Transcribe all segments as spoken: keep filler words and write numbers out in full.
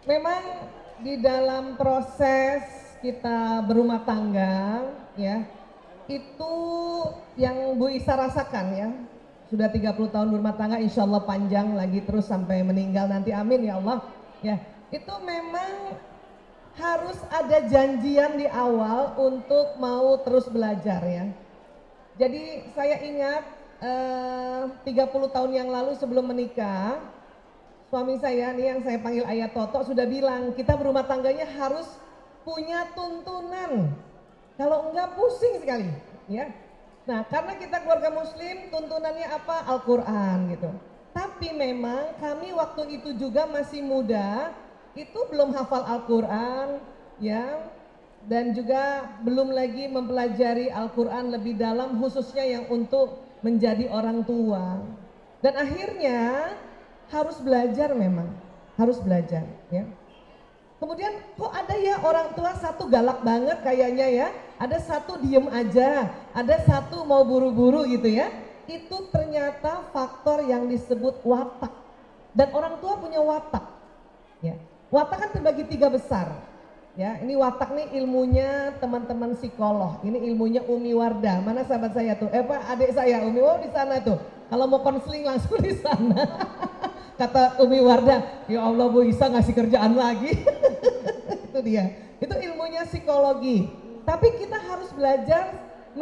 memang di dalam proses kita berumah tangga ya, itu yang Bu Isa rasakan ya, sudah tiga puluh tahun berumah tangga, insya Allah panjang lagi terus sampai meninggal nanti, amin ya Allah ya. Itu memang harus ada janjian di awal untuk mau terus belajar ya. Jadi saya ingat eh, tiga puluh tahun yang lalu sebelum menikah, suami saya nih yang saya panggil Ayah Toto sudah bilang kita berumah tangganya harus punya tuntunan, kalau enggak pusing sekali ya. Nah karena kita keluarga muslim tuntunannya apa? Al-Quran gitu. Tapi memang kami waktu itu juga masih muda, itu belum hafal Al-Quran ya, dan juga belum lagi mempelajari Al-Quran lebih dalam khususnya yang untuk menjadi orang tua. Dan akhirnya harus belajar, memang harus belajar ya. Kemudian kok ada ya orang tua satu galak banget kayaknya ya, ada satu diem aja, ada satu mau buru-buru gitu ya. Itu ternyata faktor yang disebut watak, dan orang tua punya watak ya. Watak kan terbagi tiga besar ya. Ini watak nih ilmunya teman-teman psikolog, ini ilmunya Umi Wardah. Mana sahabat saya tuh, eh Pak, adik saya Umi, oh di sana tuh, kalau mau konseling langsung di sana. Kata Umi Wardah, ya Allah Bu Isa ngasih kerjaan lagi. Itu dia, itu ilmunya psikologi. Tapi kita harus belajar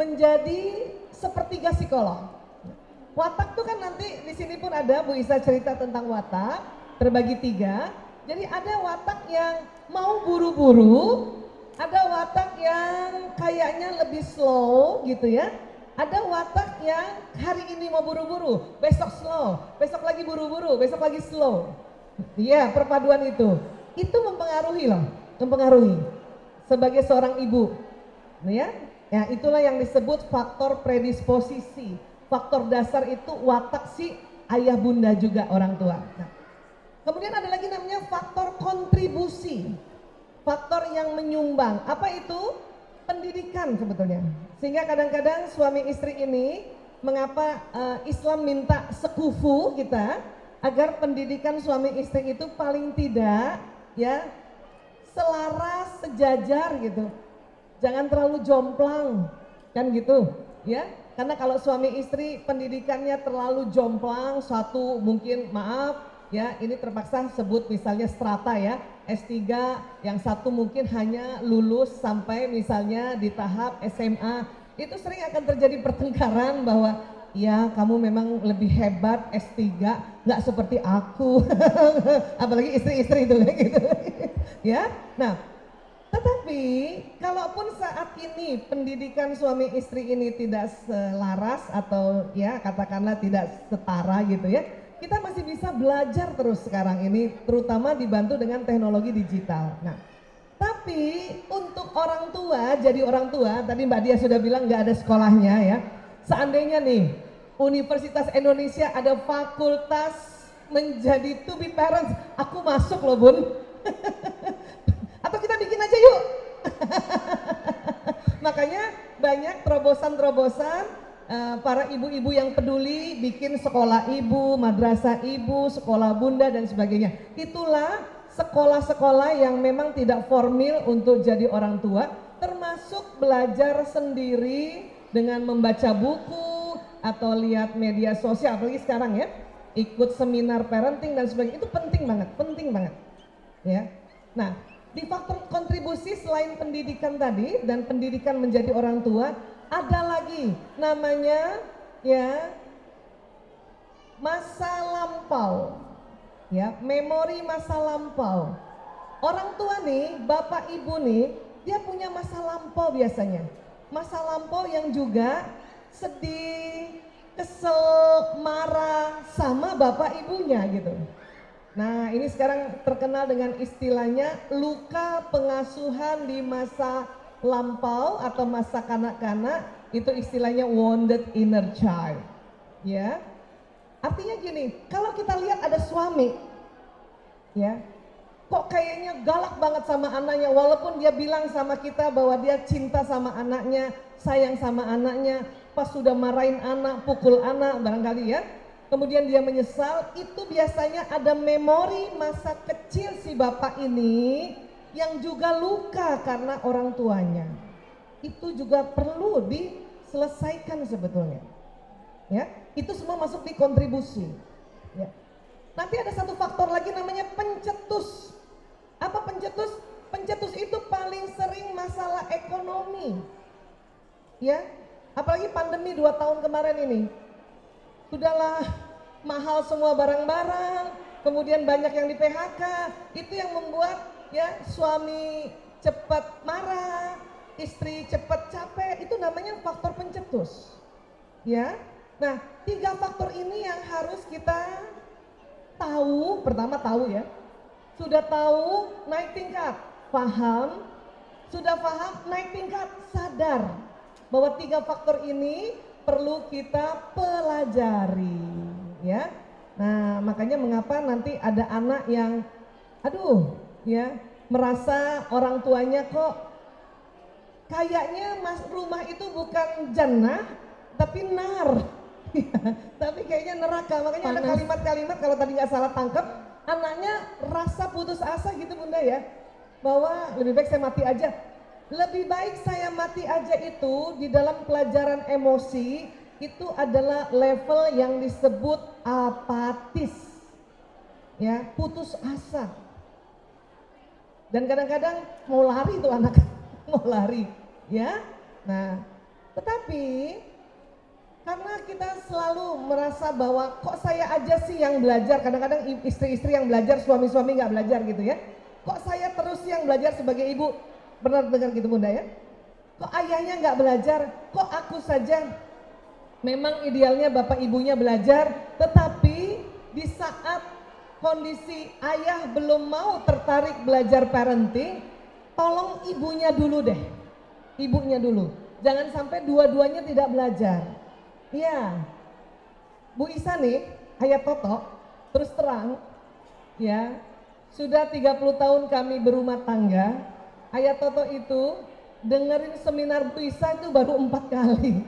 menjadi sepertiga psikolog. Watak tuh kan nanti di sini pun ada Bu Isa cerita tentang watak, terbagi tiga. Jadi ada watak yang mau buru-buru, ada watak yang kayaknya lebih slow gitu ya. Ada watak yang hari ini mau buru-buru, besok slow, besok lagi buru-buru, besok lagi slow. Iya, perpaduan itu. Itu mempengaruhi loh, mempengaruhi. Sebagai seorang ibu, ya, ya itulah yang disebut faktor predisposisi. Faktor dasar itu watak si ayah bunda juga orang tua. Nah, kemudian ada lagi namanya faktor kontribusi. Faktor yang menyumbang. Apa itu? Pendidikan sebetulnya. Sehingga kadang-kadang suami istri ini, mengapa uh, Islam minta sekufu kita agar pendidikan suami istri itu paling tidak ya selaras, sejajar gitu. Jangan terlalu jomplang kan gitu ya. Karena kalau suami istri pendidikannya terlalu jomplang, satu mungkin maaf ya, ini terpaksa sebut misalnya strata ya, S tiga, yang satu mungkin hanya lulus sampai misalnya di tahap S M A, itu sering akan terjadi pertengkaran bahwa ya kamu memang lebih hebat S tiga, nggak seperti aku. Apalagi istri-istri itu kayak gitu ya. Nah tetapi kalaupun saat ini pendidikan suami istri ini tidak selaras atau ya katakanlah tidak setara gitu ya, kita masih bisa belajar terus sekarang ini, terutama dibantu dengan teknologi digital. Nah, tapi untuk orang tua, jadi orang tua, tadi Mbak Dia sudah bilang nggak ada sekolahnya ya. Seandainya nih, Universitas Indonesia ada fakultas menjadi to be parents, aku masuk loh Bun. Atau kita bikin aja yuk. Makanya banyak terobosan-terobosan uh, para ibu-ibu yang peduli bikin sekolah ibu, madrasah ibu, sekolah bunda dan sebagainya. Itulah sekolah-sekolah yang memang tidak formal untuk jadi orang tua, termasuk belajar sendiri dengan membaca buku atau lihat media sosial, apalagi sekarang ya, ikut seminar parenting dan sebagainya. Itu penting banget, penting banget ya. Nah, di faktor kontribusi selain pendidikan tadi dan pendidikan menjadi orang tua, ada lagi namanya ya masa lampau, ya memori masa lampau. Orang tua nih, bapak ibu nih, dia punya masa lampau biasanya, masa lampau yang juga sedih, kesel, marah sama bapak ibunya gitu. Nah ini sekarang terkenal dengan istilahnya luka pengasuhan di masa lampau atau masa kanak-kanak, itu istilahnya wounded inner child ya. Artinya gini, kalau kita lihat ada suami ya, kok kayaknya galak banget sama anaknya, walaupun dia bilang sama kita bahwa dia cinta sama anaknya, sayang sama anaknya, pas sudah marahin anak, pukul anak barangkali ya, kemudian dia menyesal, itu biasanya ada memori masa kecil si bapak ini yang juga luka karena orang tuanya. Itu juga perlu diselesaikan sebetulnya. Ya, itu semua masuk di kontribusi. Ya. Nanti ada satu faktor lagi namanya pencetus. Apa pencetus? Pencetus itu paling sering masalah ekonomi. Ya, apalagi pandemi dua tahun kemarin ini. Sudahlah mahal semua barang-barang, kemudian banyak yang di P H K, itu yang membuat ya suami cepat marah, istri cepat capek, itu namanya faktor pencetus. Ya, nah tiga faktor ini yang harus kita tahu, pertama tahu ya, sudah tahu naik tingkat, paham, sudah paham naik tingkat, sadar bahwa tiga faktor ini perlu kita pelajari, ya. Nah, makanya mengapa nanti ada anak yang, aduh, ya, merasa orang tuanya kok kayaknya mas rumah itu bukan jannah, tapi nar, tapi kayaknya neraka. Makanya Panas. Ada kalimat-kalimat kalau tadi nggak salah tangkap, anaknya rasa putus asa gitu bunda ya, bahwa lebih baik saya mati aja. Lebih baik saya mati aja itu di dalam pelajaran emosi itu adalah level yang disebut apatis, ya, putus asa. Dan kadang-kadang mau lari tuh anak, mau lari, ya. Nah, tetapi karena kita selalu merasa bahwa kok saya aja sih yang belajar, kadang-kadang istri-istri yang belajar, suami-suami nggak belajar gitu ya. Kok saya terus yang belajar sebagai ibu? Benar dengar gitu bunda ya? Kok ayahnya nggak belajar? Kok aku saja? Memang idealnya bapak ibunya belajar, tetapi di saat kondisi ayah belum mau tertarik belajar parenting, tolong ibunya dulu deh, ibunya dulu. Jangan sampai dua-duanya tidak belajar. Iya, Bu Isa nih, ayah Toto, terus terang, ya, sudah tiga puluh tahun kami berumah tangga. Ayah Toto itu dengerin seminar Bu Isa itu baru empat kali.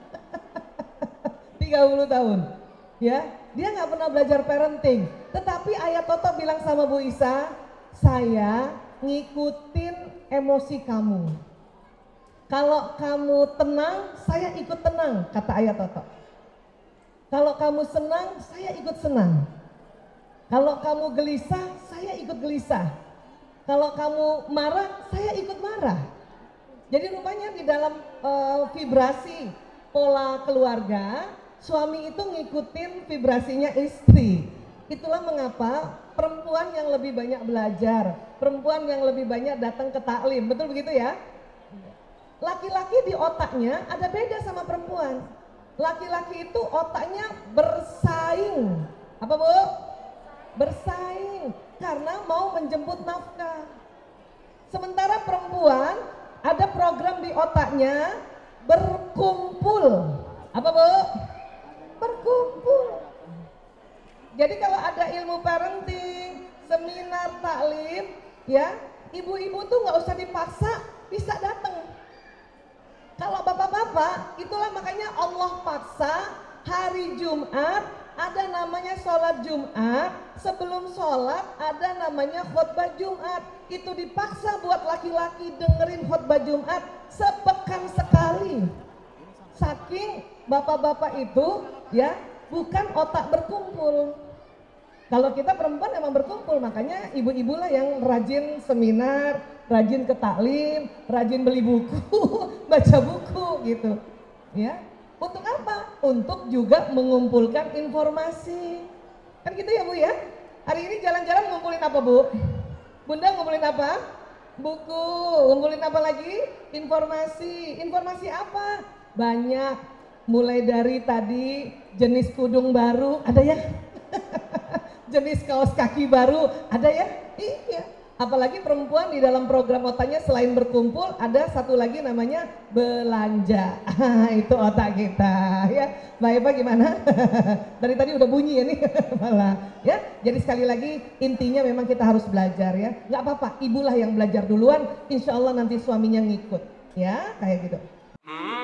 tiga puluh tahun. Ya, dia nggak pernah belajar parenting. Tetapi Ayah Toto bilang sama Bu Isa, saya ngikutin emosi kamu. Kalau kamu tenang, saya ikut tenang, kata Ayah Toto. Kalau kamu senang, saya ikut senang. Kalau kamu gelisah, saya ikut gelisah. Kalau kamu marah, saya ikut marah. Jadi rupanya di dalam uh, vibrasi pola keluarga, suami itu ngikutin vibrasinya istri. Itulah mengapa perempuan yang lebih banyak belajar, perempuan yang lebih banyak datang ke taklim, betul begitu ya? Laki-laki di otaknya ada beda sama perempuan. Laki-laki itu otaknya bersaing. Apa Bu? Bersaing. Karena mau menjemput nafkah. Sementara perempuan ada program di otaknya berkumpul. Apa Bu? Berkumpul. Jadi kalau ada ilmu parenting, seminar taklim, ya, ibu-ibu tuh nggak usah dipaksa, bisa datang. Kalau bapak-bapak, itulah makanya Allah paksa hari Jumat ada namanya sholat Jumat, sebelum sholat ada namanya khutbah Jumat. Itu dipaksa buat laki-laki dengerin khutbah Jumat sepekan sekali. Saking bapak-bapak itu ya bukan otak berkumpul. Kalau kita perempuan emang berkumpul, makanya ibu-ibulah yang rajin seminar, rajin ke taklim, rajin beli buku, baca buku gitu. Ya. Untuk apa? Untuk juga mengumpulkan informasi. Kan gitu ya Bu ya? Hari ini jalan-jalan ngumpulin apa Bu? Bunda ngumpulin apa? Buku. Ngumpulin apa lagi? Informasi. Informasi apa? Banyak. Mulai dari tadi jenis kudung baru, ada ya? Jenis kaos kaki baru, ada ya? Iya. Apalagi perempuan di dalam program otaknya selain berkumpul ada satu lagi namanya belanja. Itu otak kita ya. Mbak Eva gimana? Dari tadi udah bunyi ya nih malah ya. Jadi sekali lagi intinya memang kita harus belajar ya. Nggak apa-apa, ibulah yang belajar duluan, insya Allah nanti suaminya ngikut ya, kayak gitu.